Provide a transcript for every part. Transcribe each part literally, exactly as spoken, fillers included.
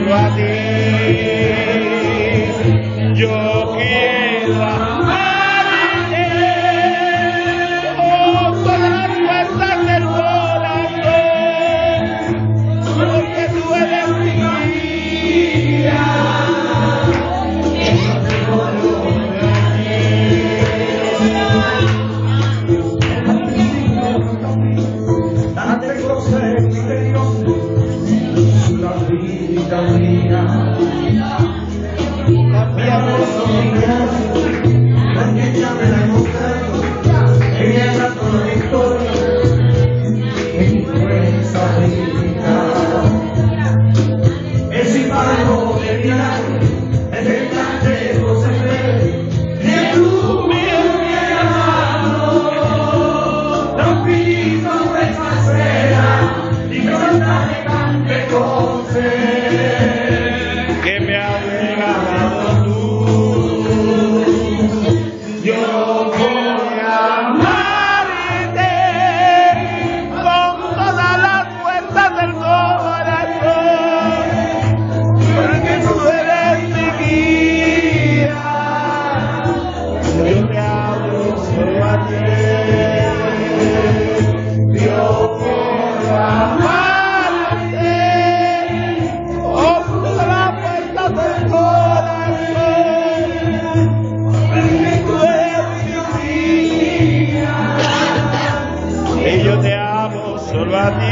solo a ti. Yo quiero amarte con todas las fuerzas del corazón, porque tú eres mi guía. Date gozo en mi interior, la vida mía. Cambiamos los días, la niña me la he mostrado, ella es la toda victoria, en mi fuerza vida. Es embargo de milagro, es el plan de José que tú me has amado, no pido esa cera, ni canta de cante José. Que me has regalado tú. Yo voy a amarte con todas las fuerzas del corazón, porque tú eres mi guía. Yo te amo solo a ti. Yo voy a amarte con todas las fuerzas del corazón, porque tú eres mi guía. Y yo te amo solo a ti.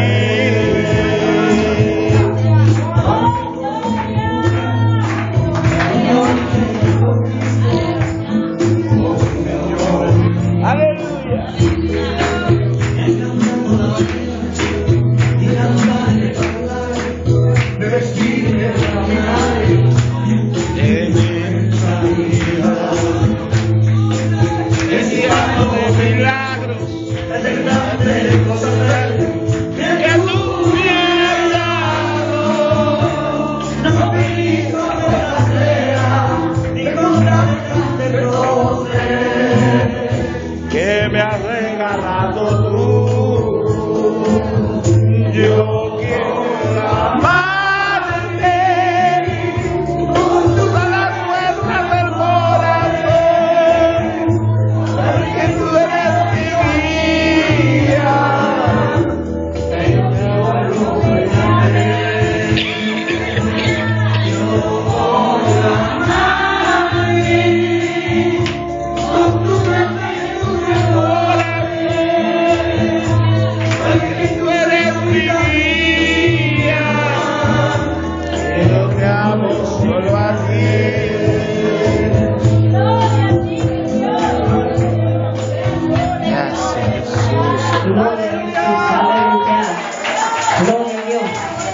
Aleluya. Me vestiré de caminar en esta vida. Es tiempo de milagros Es el grande cosas grandes que tú me has dado. no pido de la sea, ni contra de José. Que me has regalado tú. Yo quiero amarte con todas las fuerzas del corazón, porque tú eres mi guía. Porque tú eres mi guía. Yo te amo solo a ti. Gracias, Jesús. Gloria a Jesús, aleluya. Gloria a Dios.